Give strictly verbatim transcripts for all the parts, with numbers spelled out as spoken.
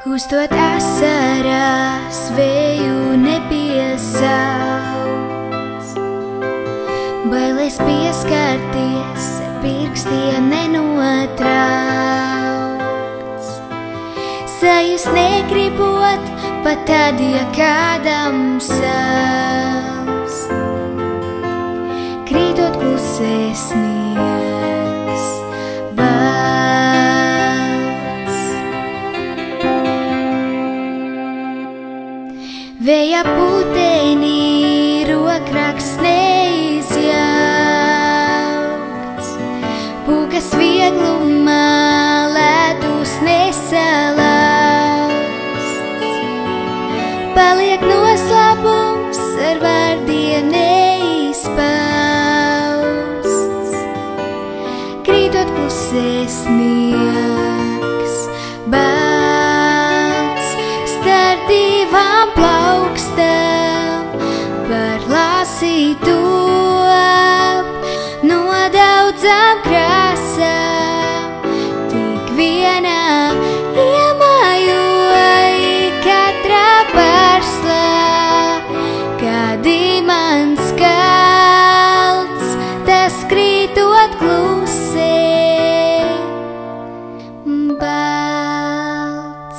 Kustot asarās, vēju nepiesauc, bailes pieskarties, ar pirkstiem nenotrauc. Sajust negribot, pat tad, ja kādam salst, krītot klusē sniegs, balts. Vēja putenī rokraksts neizjaukts, pūkas vieglumā ledus nesalausts. Paliek noslēpums ar vārdiem neizpausts, krītot klusē sniegs, balts. Starp divām plaukstām par lasītu ap, no daudzām krāsām tik vienā iemājoja katrā pārslā, kad imants kalts, tas krītot klusē, balts.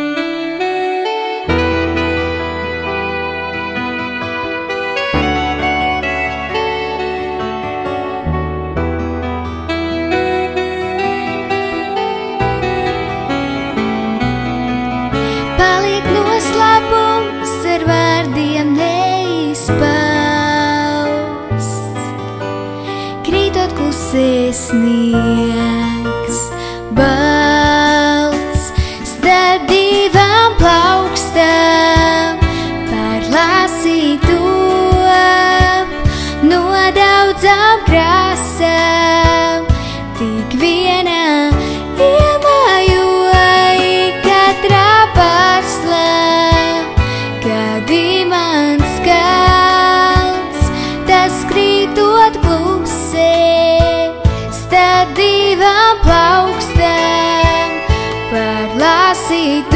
Paliek noslēpums ar vārdiem neizpausts, krītot klusē sniegs, balts. Starp divām plaukstām par lasītu ap, no daudzām krāsām tik vienā iemājoja katrā pārslā, kad imants kalts, tas krītot klusē. Starp divām plaukstām par lasītu